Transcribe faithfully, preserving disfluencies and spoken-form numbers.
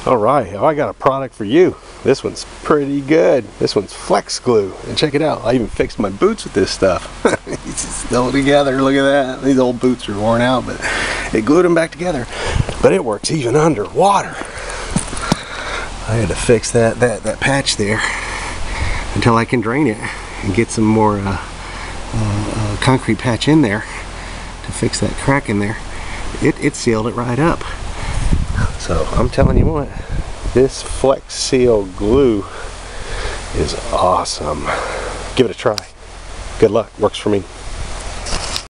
Alright, oh, I got a product for you. This one's pretty good. This one's Flex Glue. And check it out, I even fixed my boots with this stuff. It's still together, look at that. These old boots are worn out, but it glued them back together. But it works even underwater. I had to fix that, that, that patch there until I can drain it and get some more uh, uh, uh, concrete patch in there to fix that crack in there. It, it sealed it right up. So I'm telling you what, this Flex Seal glue is awesome. Give it a try. Good luck, works for me.